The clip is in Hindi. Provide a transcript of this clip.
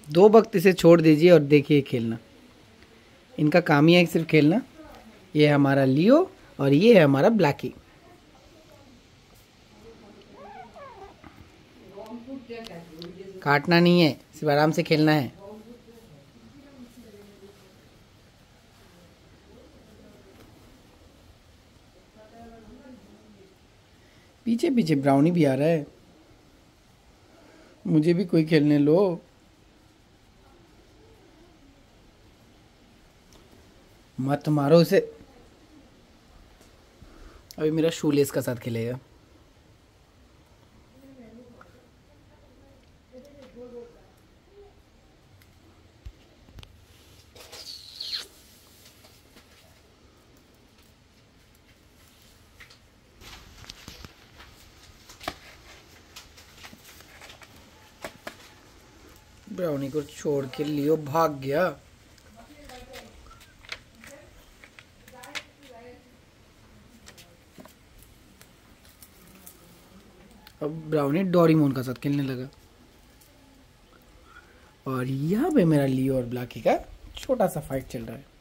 दो वक्त इसे छोड़ दीजिए और देखिए खेलना। इनका काम ही है सिर्फ खेलना। ये है हमारा लियो और ये है हमारा ब्लैकी। काटना नहीं है, सिर्फ आराम से खेलना है। पीछे पीछे ब्राउनी भी आ रहा है। मुझे भी कोई खेलने लो। मत मारो उसे। अभी मेरा शूलेस का साथ खेलेगा। ब्राउनी को छोड़ के लियो भाग गया। अब ब्राउनी डोरेमोन का साथ खेलने लगा। और यहाँ पे मेरा लियो और ब्लैकी का छोटा सा फाइट चल रहा है।